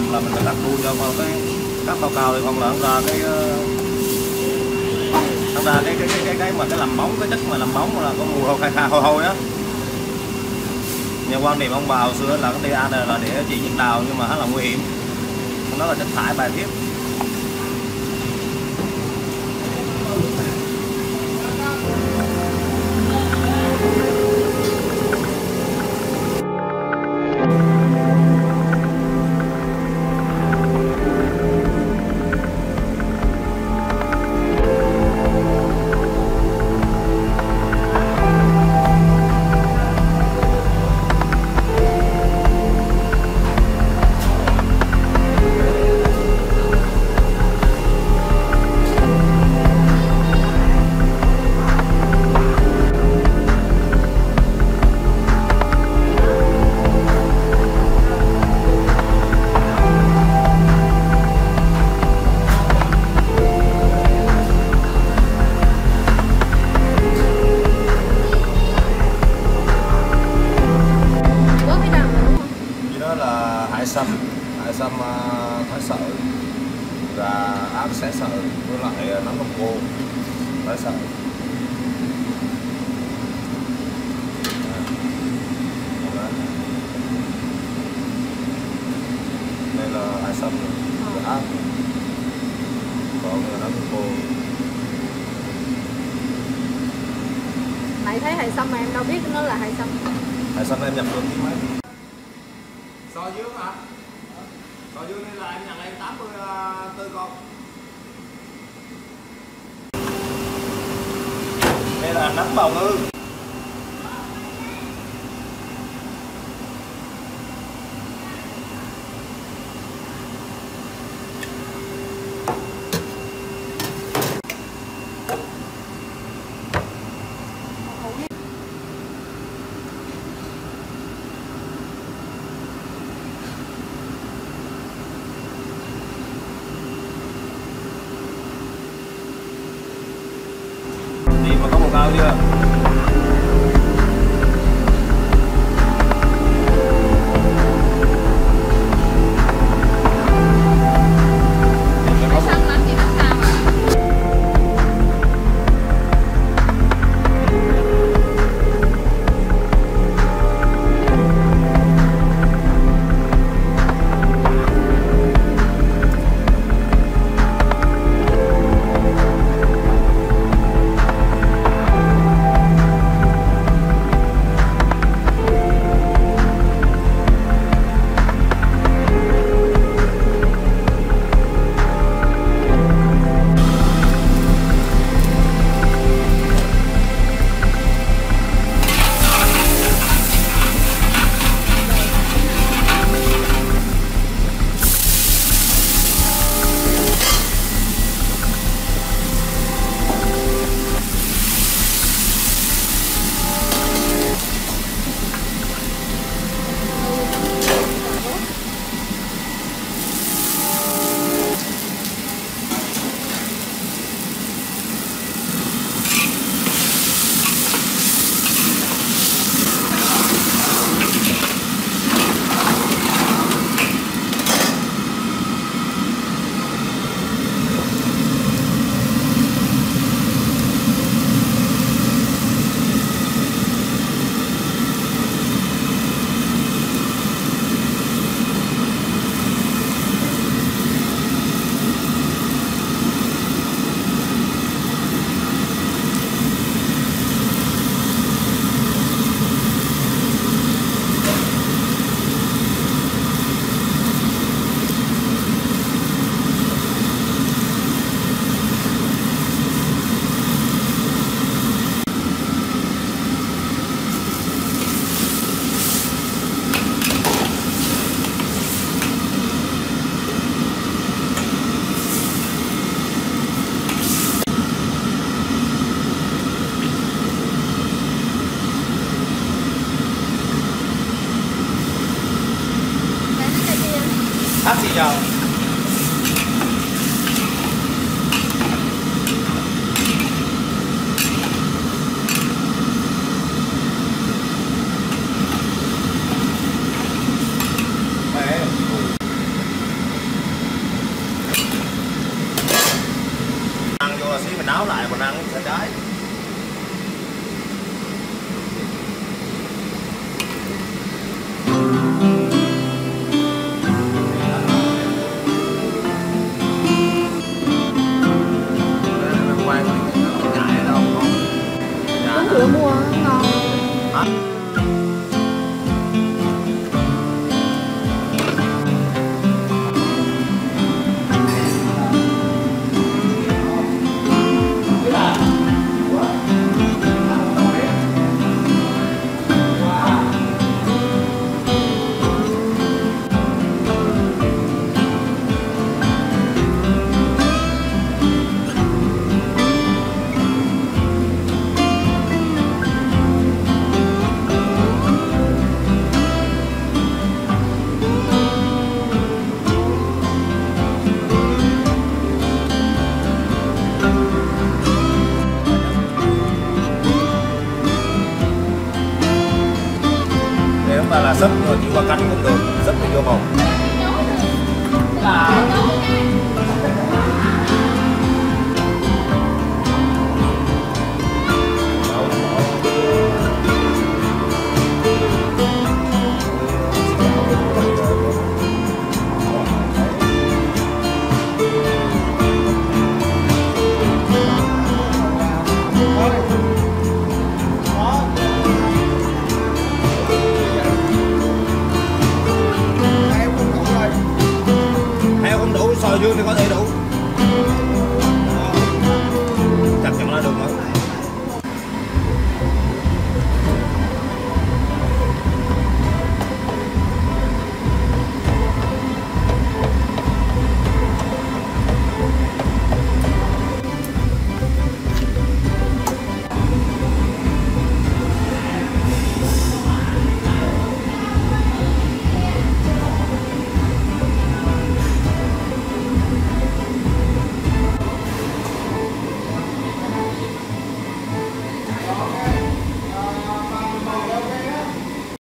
cắt là mình phải cắt đuôi cho con cái cắt cao cao thì không là nó ra cái làm bóng, cái chất mà làm bóng là có mùi khai hôi á. Nhà quan điểm ông bà hồi xưa là cái DA này là để trị nhức đào nhưng mà nó là nguy hiểm, nó là chất thải bài tiết. Hải sâm thái sợi và áp xé sợi với lại nấm đông cô thái sợi. Đây là hải sâm áp, còn nấm đông cô. Mày thấy hải sâm mà em đâu biết nó là hải sâm. Hải sâm em nhập được chứ mấy. So dương hả? So dương đây là em nhận em 84 con. Đây là nấm bào ngư. Mà có màu cao chưa? Hát gì nhờ? ăn sợ trái. Uống rượu mua ngon. Hả? Nếu mà là sấp rồi thì qua cánh cũng được, sấp thì vô bầu.